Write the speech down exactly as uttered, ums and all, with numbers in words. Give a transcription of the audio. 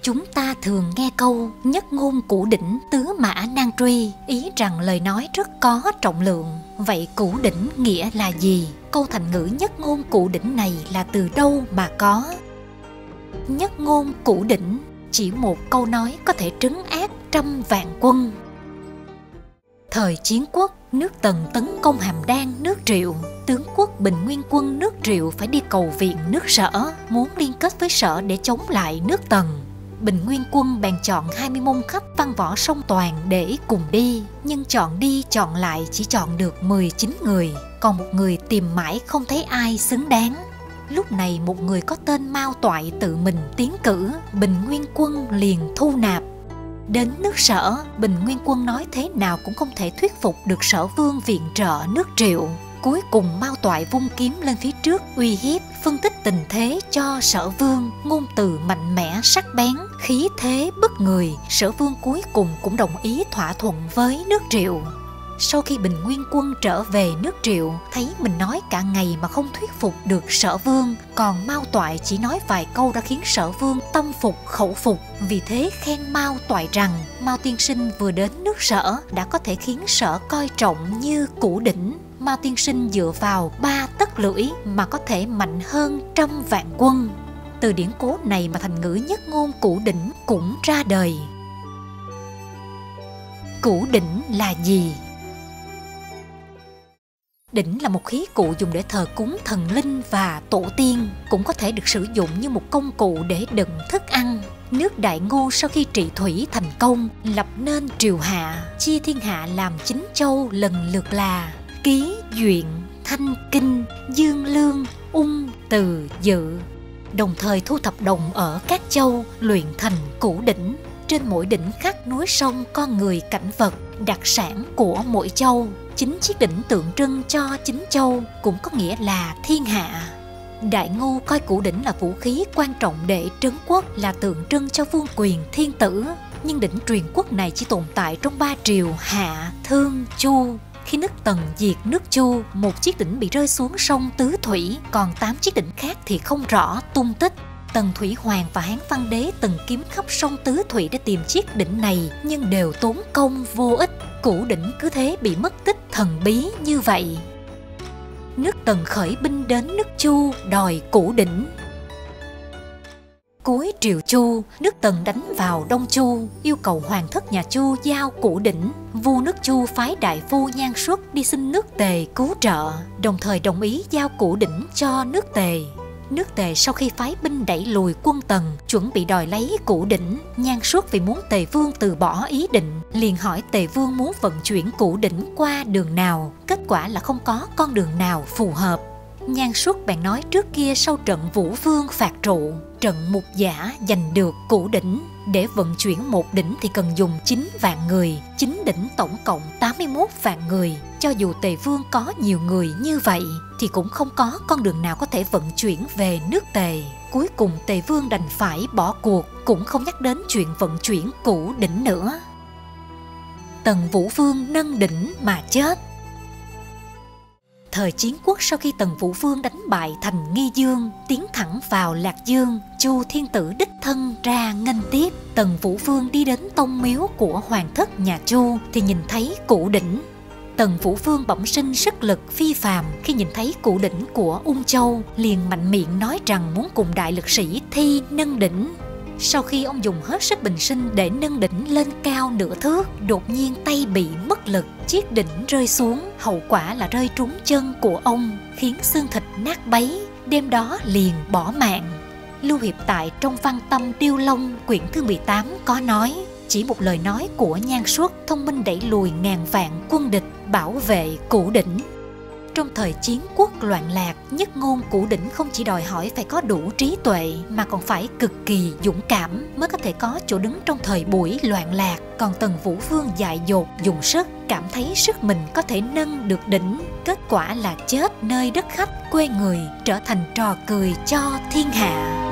Chúng ta thường nghe câu nhất ngôn cửu đỉnh tứ mã nan truy, ý rằng lời nói rất có trọng lượng. Vậy cửu đỉnh nghĩa là gì? Câu thành ngữ nhất ngôn cửu đỉnh này là từ đâu mà có? Nhất ngôn cửu đỉnh chỉ một câu nói có thể trấn áp trăm vạn quân. Thời chiến quốc, nước Tần tấn công Hàm Đan nước Triệu. Tướng quốc Bình Nguyên quân nước Triệu phải đi cầu viện nước Sở, muốn liên kết với Sở để chống lại nước Tần. Bình Nguyên quân bèn chọn hai mươi môn khách văn võ song toàn để cùng đi, nhưng chọn đi chọn lại chỉ chọn được mười chín người, còn một người tìm mãi không thấy ai xứng đáng. Lúc này một người có tên Mao Toại tự mình tiến cử, Bình Nguyên quân liền thu nạp. Đến nước Sở, Bình Nguyên quân nói thế nào cũng không thể thuyết phục được Sở vương viện trợ nước Triệu. Cuối cùng Mao Toại vung kiếm lên phía trước uy hiếp, phân tích tình thế cho Sở vương, ngôn từ mạnh mẽ sắc bén, khí thế bức người. Sở vương cuối cùng cũng đồng ý thỏa thuận với nước Triệu. Sau khi Bình Nguyên quân trở về nước Triệu, thấy mình nói cả ngày mà không thuyết phục được Sở vương, còn Mao Toại chỉ nói vài câu đã khiến Sở vương tâm phục khẩu phục. Vì thế khen Mao Toại rằng Mao tiên sinh vừa đến nước Sở đã có thể khiến Sở coi trọng như cửu đỉnh. Mao tiên sinh dựa vào ba tấc lưỡi mà có thể mạnh hơn trăm vạn quân. Từ điển cố này mà thành ngữ nhất ngôn cửu đỉnh cũng ra đời. Cửu đỉnh là gì? Đỉnh là một khí cụ dùng để thờ cúng thần linh và tổ tiên, cũng có thể được sử dụng như một công cụ để đựng thức ăn. Nước Đại Ngô sau khi trị thủy thành công, lập nên triều hạ, chia thiên hạ làm chín châu lần lượt là Ký, Duyện, Thanh, Kinh, Dương, Lương, Ung, Từ, Dự. Đồng thời thu thập đồng ở các châu, luyện thành cửu đỉnh. Trên mỗi đỉnh khắc núi sông, con người, cảnh vật, đặc sản của mỗi châu. Chính chiếc đỉnh tượng trưng cho chín châu, cũng có nghĩa là thiên hạ. Đại Ngô coi cửu đỉnh là vũ khí quan trọng để trấn quốc, là tượng trưng cho vương quyền thiên tử. Nhưng đỉnh truyền quốc này chỉ tồn tại trong ba triều Hạ, Thương, Chu. Khi nước Tần diệt nước Chu, một chiếc đỉnh bị rơi xuống sông Tứ Thủy, còn tám chiếc đỉnh khác thì không rõ tung tích. Tần Thủy Hoàng và Hán Văn Đế từng kiếm khắp sông Tứ Thủy để tìm chiếc đỉnh này, nhưng đều tốn công vô ích. Cửu đỉnh cứ thế bị mất tích thần bí như vậy. Nước Tần khởi binh đến nước Chu đòi cửu đỉnh. Cuối triều Chu, nước Tần đánh vào Đông Chu, yêu cầu hoàng thất nhà Chu giao cửu đỉnh. Vua nước Chu phái đại phu Nhan Xuất đi xin nước Tề cứu trợ, đồng thời đồng ý giao cửu đỉnh cho nước Tề. Nước Tề sau khi phái binh đẩy lùi quân Tần, chuẩn bị đòi lấy cửu đỉnh. Nhan Xuất vì muốn Tề vương từ bỏ ý định, liền hỏi Tề vương muốn vận chuyển cửu đỉnh qua đường nào. Kết quả là không có con đường nào phù hợp. Nhan Xuất bèn nói trước kia sau trận Vũ Vương phạt trụ, trận Mục Giả giành được cửu đỉnh. Để vận chuyển một đỉnh thì cần dùng chín vạn người, chín đỉnh tổng cộng tám mươi mốt vạn người. Cho dù Tề vương có nhiều người như vậy thì cũng không có con đường nào có thể vận chuyển về nước Tề. Cuối cùng Tề vương đành phải bỏ cuộc, cũng không nhắc đến chuyện vận chuyển cửu đỉnh nữa. Tần Vũ Vương nâng đỉnh mà chết. Thời chiến quốc sau khi Tần Vũ Vương đánh bại thành Nghi Dương, tiến thẳng vào Lạc Dương, Chu thiên tử đích thân ra nghênh tiếp. Tần Vũ Vương đi đến tông miếu của hoàng thất nhà Chu thì nhìn thấy cửu đỉnh. Tần Vũ Vương bẩm sinh sức lực phi phàm, khi nhìn thấy cửu đỉnh của Ung Châu liền mạnh miệng nói rằng muốn cùng đại lực sĩ thi nâng đỉnh. Sau khi ông dùng hết sức bình sinh để nâng đỉnh lên cao nửa thước, đột nhiên tay bị mất lực, chiếc đỉnh rơi xuống. Hậu quả là rơi trúng chân của ông, khiến xương thịt nát bấy, đêm đó liền bỏ mạng. Lưu Hiệp tại trong Văn Tâm Điêu Long quyển thứ mười tám có nói, chỉ một lời nói của Nhan Xuất thông minh đẩy lùi ngàn vạn quân địch, bảo vệ cửu đỉnh. Trong thời chiến quốc loạn lạc, nhất ngôn cửu đỉnh không chỉ đòi hỏi phải có đủ trí tuệ mà còn phải cực kỳ dũng cảm mới có thể có chỗ đứng trong thời buổi loạn lạc. Còn Tần Vũ Vương dại dột dùng sức, cảm thấy sức mình có thể nâng được đỉnh, kết quả là chết nơi đất khách quê người, trở thành trò cười cho thiên hạ.